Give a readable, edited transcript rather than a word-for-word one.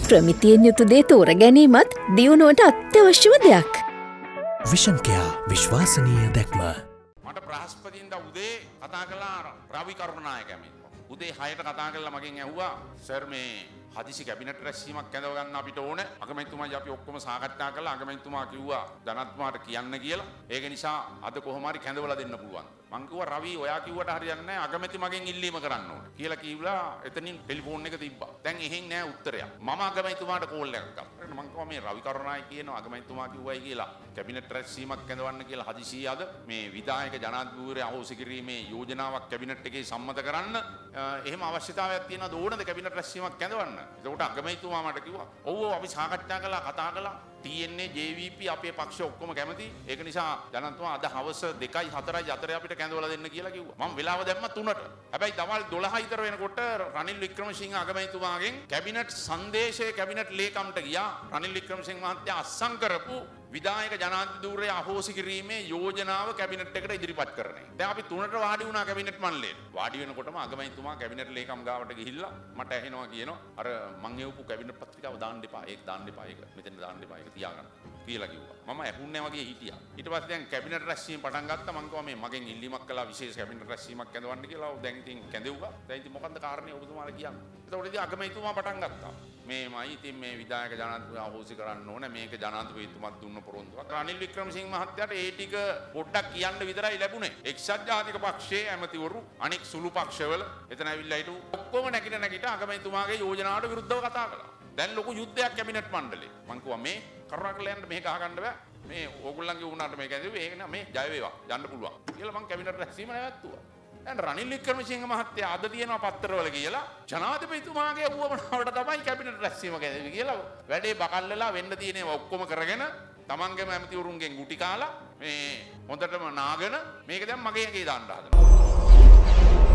ප්‍රමිතියෙන් යුතු දේ තෝර ගැනීමත් දියුණුවට අත්‍යවශ්‍යම දෙයක්. විෂන් කෙයා විශ්වාසනීය දැක්ම. මට බ්‍රහස්පතින්දා උදේ කතා කළා රවි කරුණානායක ඇමති. උදේ 6ට කතා කරලා මගෙන් ඇහුවා සර් මේ හදිසි කැබිනට් රැස්වීමක් කැඳව ගන්න අපිට ඕන. අගමැතිතුමායි අපි ඔක්කොම සාකච්ඡා කළා. අගමැතිතුමා කිව්වා ජනත්තුමාට කියන්න කියලා. ඒක නිසා අද කොහොම හරි කැඳවලා දෙන්න පුළුවන්. මං කිව්වා රවි ඔයා කිව්වට හරියන්නේ නැහැ. අගමැති මගෙන් ඉල්ලීම කරන්න ඕන කියලා කිව්ලා එතනින් ටෙලිෆෝන් එක තිබ්බා. දැන් එහෙන් නැහැ උත්තරයක්. මම අගමැතිතුමාට කෝල් එකක් කළා. මං කිව්වා මේ රවි කරුණානායක කියනවා අගමැතිතුමා කිව්වයි කියලා කැබිනට් රැස්වීමක් කැඳවන්න කියලා හදිසිය අද මේ විධායක ජනාධිපතිවරයා අහෝසි කිරීමේ යෝජනාවක් කැබිනට් එකේ සම්මත කරන්න එහෙම අවශ්‍යතාවයක් තියෙනවද ඕනද කැබිනට් රැස්වීමක් කැඳවන්න? එතකොට අගමැතිතුමා මට කිව්වා ඔව් අපි සාකච්ඡා කළා කතා කළා TNA JVP අපේ පක්ෂ ඔක්කොම කැමති. ඒක නිසා ජනතුමා අද හවස 2යි 4යි 4 අපිට කැඳවලා දෙන්න කියලා කිව්වා. මම වෙලාව දැම්ම 3ට. හැබැයි දවල් 12 විතර වෙනකොට රනිල් වික්‍රමසිංහ අගමැතිතුමාගෙන් කැබිනට් සංදේශයේ කැබිනට් ලේකම්ට ගියා. රනිල් වික්‍රමසිංහ මහත්තයා අස්සම් කරපු විධායක ජනාධිපතිවරයා අහෝසි කිරීමේ යෝජනාව කැබිනට් එකට ඉදිරිපත් කරන්නේ. දැන් අපි 3ට වාඩි වුණා කැබිනට් මණ්ඩලයට. වාඩි වෙනකොටම අගමැතිතුමා කැබිනට් ලේකම් ගාවට ගිහිල්ලා මට ඇහෙනවා කියනවා අර මං එවපු කැබිනට් පත්‍රිකාව දාන්න එපා. ඒක දාන්න එපා. ඒක මෙතන දාන්න එපා. ඒක තියාගන්න කියලා කිව්වා. මම ඇහුන්නේ වගේ හිටියා. ඊට පස්සේ දැන් කැබිනට් රැස්වීම පටන් ගත්තා. මං කිව්වා මේ මගෙන් ඉල්ලීමක් කළා විශේෂ කැබිනට් රැස්වීමක් කැඳවන්න කියලා. දැන් ඉතින් කැඳෙව්වා. දැන් ඉතින් මොකන්ද කාරණේ ඔබතුමාලා කියන්නේ? එතකොට ඉතින් අගමැතිතුමා පටන් ගත්තා. මේමයි ඉතින් මේ විධායක ජනාධිපතිතුමා අහෝසි කරන්න ඕන. මේක ජනාධිපතිතුමත් දුන්න පොරොන්දුවක්. රනිල් වික්‍රමසිංහ මහත්තයාට ඒ ටික පොඩ්ඩක් කියන්න විතරයි ලැබුණේ. එක්සත් ජාතික පක්ෂයේ ඇමතිවරු අනෙක් සුළු පක්ෂවල එතන ඇවිල්ලා හිටු ඔක්කොම නැගිට අගමැතිතුමාගේ යෝජනාවට විරුද්ධව කතා කළා. දැන් ලොකු යුද්ධයක් කැබිනට් මණ්ඩලේ. මං කිව්වා මේ කරුණාකරලා යන්න මේක අහගන්න බෑ. මේ ඕගොල්ලන්ගේ වුණාට මේක ඇදුවේ ඒක නෑ මේ ජය වේවා යන්න පුළුවන් කියලා මං කැබිනට් රැස්වීම නැවැත්තුවා. දැන් රනිල් වික්‍රමසිංහ මහත්තයා අද තියෙනවා පත්තරවල කියලා ජනාධිපතිතුමාගේ වුවමනාවට තමයි කැබිනට් රැස්වීම කැදෙවි කියලා වැඩේ බකල් වෙලා වෙන්න තියෙන ඒවා ඔක්කොම කරගෙන තමන්ගේම ඇමතිවරුන්ගෙන් ගුටි කාලා මේ හොඳටම නාගෙන මේක දැන් මගේ එකේ දාන්න හදනවා.